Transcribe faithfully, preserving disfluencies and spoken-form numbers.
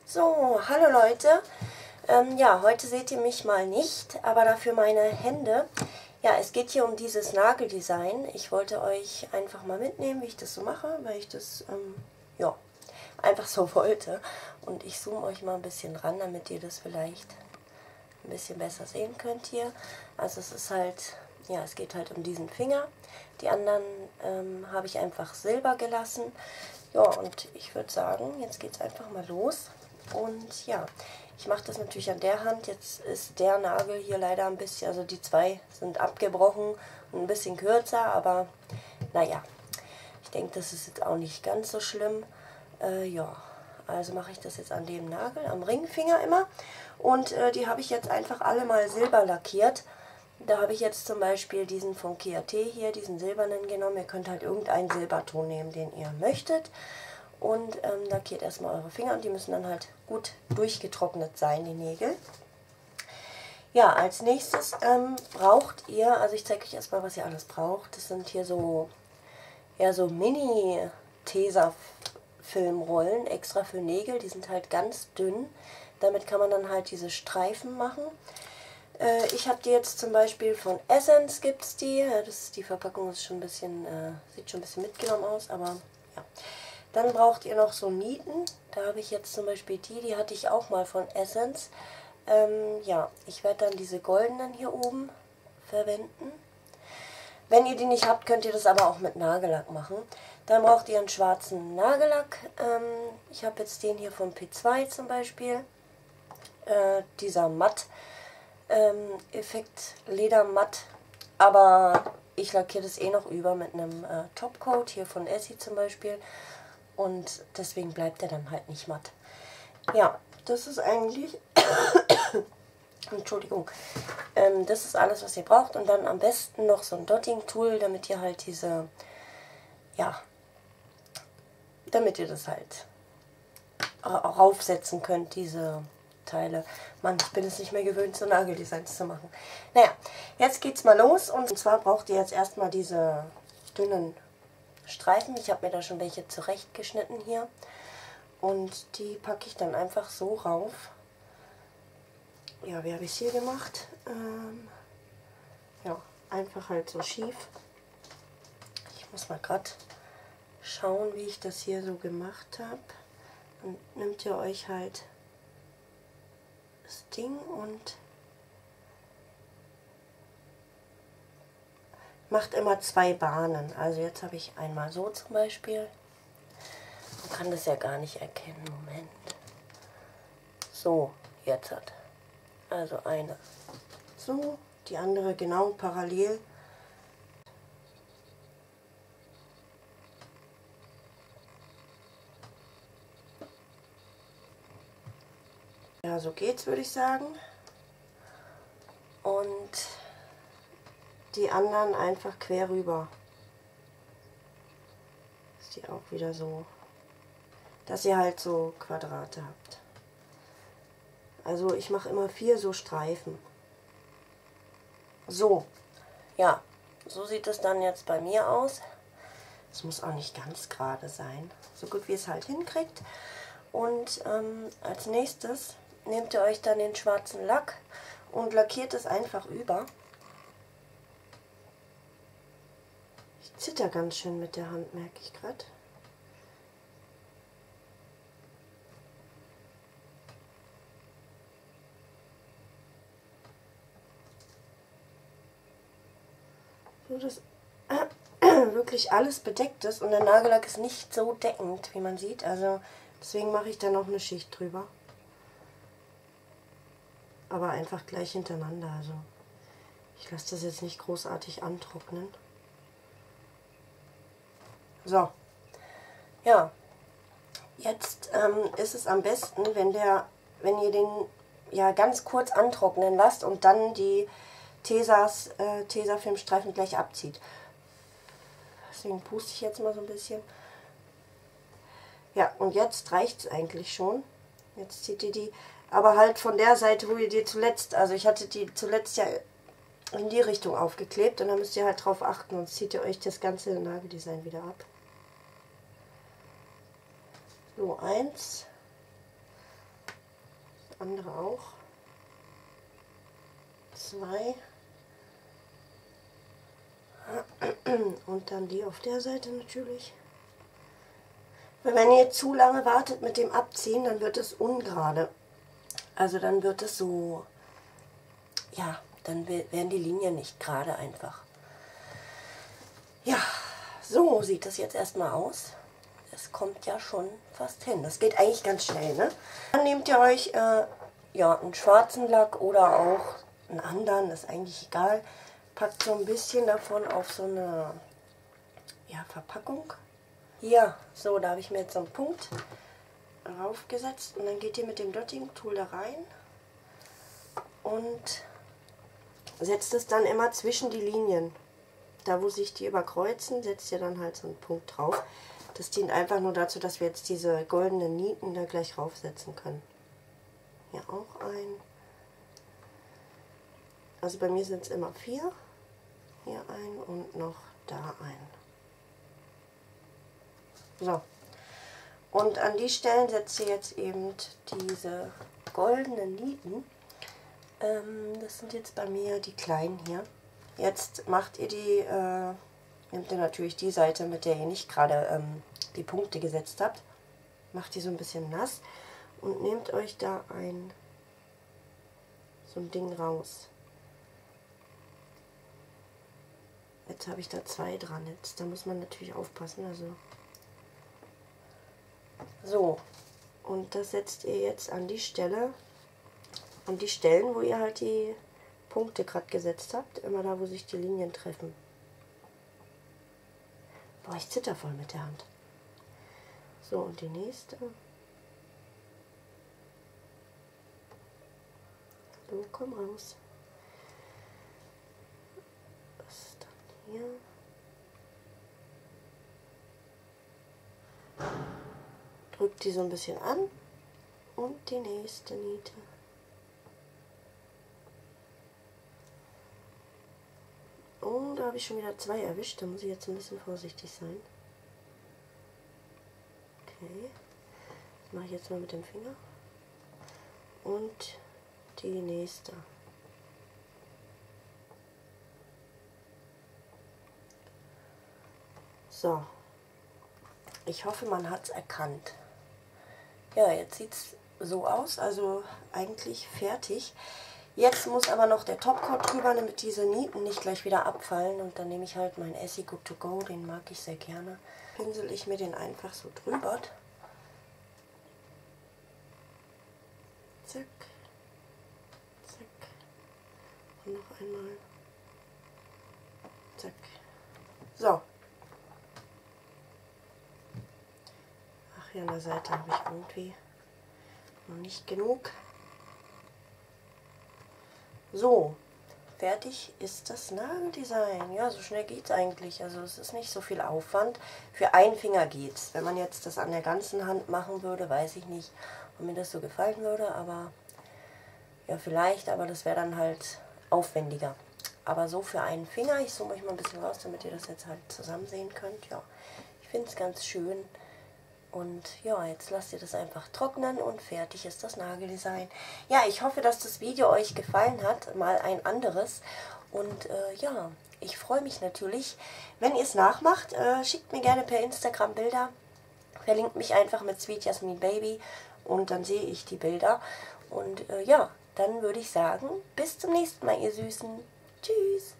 So, hallo Leute. Ähm, ja, heute seht ihr mich mal nicht, aber dafür meine Hände. Ja, es geht hier um dieses Nageldesign. Ich wollte euch einfach mal mitnehmen, wie ich das so mache, weil ich das, ähm, ja, einfach so wollte. Und ich zoome euch mal ein bisschen ran, damit ihr das vielleicht ein bisschen besser sehen könnt hier. Also es ist halt, ja, es geht halt um diesen Finger. Die anderen ähm, habe ich einfach silber gelassen. Ja, und ich würde sagen, jetzt geht es einfach mal los. Und ja, ich mache das natürlich an der Hand. Jetzt ist der Nagel hier leider ein bisschen, also die zwei sind abgebrochen und ein bisschen kürzer, aber naja, ich denke, das ist jetzt auch nicht ganz so schlimm. Äh, ja, also mache ich das jetzt an dem Nagel, am Ringfinger immer. Und äh, die habe ich jetzt einfach alle mal silber lackiert. Da habe ich jetzt zum Beispiel diesen von K A T hier, diesen silbernen genommen. Ihr könnt halt irgendeinen Silberton nehmen, den ihr möchtet. Und ähm, lackiert erstmal eure Finger und die müssen dann halt gut durchgetrocknet sein, die Nägel. Ja, als nächstes ähm, braucht ihr, also ich zeige euch erstmal, was ihr alles braucht. Das sind hier so, ja, so Mini-Tesa-Filmrollen, extra für Nägel. Die sind halt ganz dünn. Damit kann man dann halt diese Streifen machen. Äh, ich habe die jetzt zum Beispiel von Essence, gibt es die. Ja, das, die Verpackung ist schon ein bisschen, äh, sieht schon ein bisschen mitgenommen aus, aber ja. Dann braucht ihr noch so Nieten. Da habe ich jetzt zum Beispiel die, die hatte ich auch mal von Essence. Ähm, ja, ich werde dann diese goldenen hier oben verwenden. Wenn ihr die nicht habt, könnt ihr das aber auch mit Nagellack machen. Dann braucht ihr einen schwarzen Nagellack. Ähm, ich habe jetzt den hier von P zwei zum Beispiel. Äh, dieser Matt ähm, Effekt Leder Matt. Aber ich lackiere das eh noch über mit einem äh, Topcoat, hier von Essie zum Beispiel. Und deswegen bleibt er dann halt nicht matt. Ja, das ist eigentlich, Entschuldigung, ähm, das ist alles, was ihr braucht. Und dann am besten noch so ein Dotting-Tool, damit ihr halt diese, ja, damit ihr das halt raufsetzen könnt, diese Teile. Mann, ich bin es nicht mehr gewöhnt, so Nageldesigns zu machen. Naja, jetzt geht's mal los. Und zwar braucht ihr jetzt erstmal diese dünnen Streifen. Ich habe mir da schon welche zurechtgeschnitten hier. Und die packe ich dann einfach so rauf. Ja, wie habe ich es hier gemacht? Ähm, ja, einfach halt so schief. Ich muss mal gerade schauen, wie ich das hier so gemacht habe. Dann nehmt ihr euch halt das Ding und macht immer zwei Bahnen. Also jetzt habe ich einmal so zum Beispiel. Man kann das ja gar nicht erkennen. Moment. So, jetzt hat. Also eine so, die andere genau parallel. Ja, so geht's, würde ich sagen. Und die anderen einfach quer rüber. Ist die auch wieder so, dass ihr halt so Quadrate habt. Also ich mache immer vier so Streifen. So, ja, so sieht es dann jetzt bei mir aus. Es muss auch nicht ganz gerade sein, so gut wie es halt hinkriegt. Und ähm, als nächstes nehmt ihr euch dann den schwarzen Lack und lackiert es einfach über. Ich zitter ganz schön mit der Hand, merke ich gerade. So, dass wirklich alles bedeckt ist und der Nagellack ist nicht so deckend, wie man sieht. Also deswegen mache ich da noch eine Schicht drüber. Aber einfach gleich hintereinander. Also ich lasse das jetzt nicht großartig antrocknen. So, ja, jetzt ähm, ist es am besten, wenn der, wenn ihr den ja ganz kurz antrocknen lasst und dann die Tesas, äh, Tesafilmstreifen gleich abzieht. Deswegen puste ich jetzt mal so ein bisschen. Ja, und jetzt reicht es eigentlich schon. Jetzt zieht ihr die, aber halt von der Seite, wo ihr die zuletzt, also ich hatte die zuletzt ja in die Richtung aufgeklebt und dann müsst ihr halt drauf achten, sonst zieht ihr euch das ganze Nageldesign wieder ab. So, eins. andere auch. Zwei. Und dann die auf der Seite natürlich. Weil wenn ihr zu lange wartet mit dem Abziehen, dann wird es ungerade. Also dann wird es so, ja, dann werden die Linien nicht gerade einfach. Ja, so sieht das jetzt erstmal aus. Es kommt ja schon fast hin. Das geht eigentlich ganz schnell, ne? Dann nehmt ihr euch äh, ja, einen schwarzen Lack oder auch einen anderen, das ist eigentlich egal. Packt so ein bisschen davon auf so eine ja, Verpackung. Hier, so, da habe ich mir jetzt so einen Punkt raufgesetzt und dann geht ihr mit dem Dotting Tool da rein und setzt es dann immer zwischen die Linien. Da, wo sich die überkreuzen, setzt ihr dann halt so einen Punkt drauf. Das dient einfach nur dazu, dass wir jetzt diese goldenen Nieten da gleich raufsetzen können. Hier auch ein. Also bei mir sind es immer vier. Hier ein und noch da ein. So. Und an die Stellen setzt ihr jetzt eben diese goldenen Nieten. Ähm, das sind jetzt bei mir die kleinen hier. Jetzt macht ihr die, äh, nehmt ihr natürlich die Seite, mit der ihr nicht gerade ähm, die Punkte gesetzt habt. Macht die so ein bisschen nass und nehmt euch da ein so ein Ding raus. Jetzt habe ich da zwei dran. Jetzt, da muss man natürlich aufpassen. Also so, und das setzt ihr jetzt an die Stelle, an die Stellen, wo ihr halt die Punkte gerade gesetzt habt. Immer da, wo sich die Linien treffen. Boah, ich zitter voll mit der Hand. So, und die nächste. So, komm raus. Was ist dann hier? Drückt die so ein bisschen an und die nächste Niete. Oh, da habe ich schon wieder zwei erwischt, da muss ich jetzt ein bisschen vorsichtig sein. Okay, das mache ich jetzt mal mit dem Finger. Und die nächste. So, ich hoffe, man hat es erkannt. Ja, jetzt sieht es so aus, also eigentlich fertig. Jetzt muss aber noch der Topcoat drüber, damit diese Nieten nicht gleich wieder abfallen. Und dann nehme ich halt meinen Essie Good To Go, den mag ich sehr gerne. Pinsel ich mir den einfach so drüber. Zack, zack, und noch einmal, zack. So. Ach, hier an der Seite habe ich irgendwie noch nicht genug. So, fertig ist das Nageldesign. Ja, so schnell geht es eigentlich. Also es ist nicht so viel Aufwand. Für einen Finger geht's. Wenn man jetzt das an der ganzen Hand machen würde, weiß ich nicht, ob mir das so gefallen würde. Aber ja, vielleicht, aber das wäre dann halt aufwendiger. Aber so für einen Finger, ich zoome euch mal ein bisschen raus, damit ihr das jetzt halt zusammen sehen könnt. Ja, ich finde es ganz schön. Und ja, jetzt lasst ihr das einfach trocknen und fertig ist das Nageldesign. Ja, ich hoffe, dass das Video euch gefallen hat, mal ein anderes. Und äh, ja, ich freue mich natürlich, wenn ihr es nachmacht. Äh, schickt mir gerne per Instagram Bilder. Verlinkt mich einfach mit Sweet Jasmin Baby und dann sehe ich die Bilder. Und äh, ja, dann würde ich sagen, bis zum nächsten Mal, ihr Süßen. Tschüss.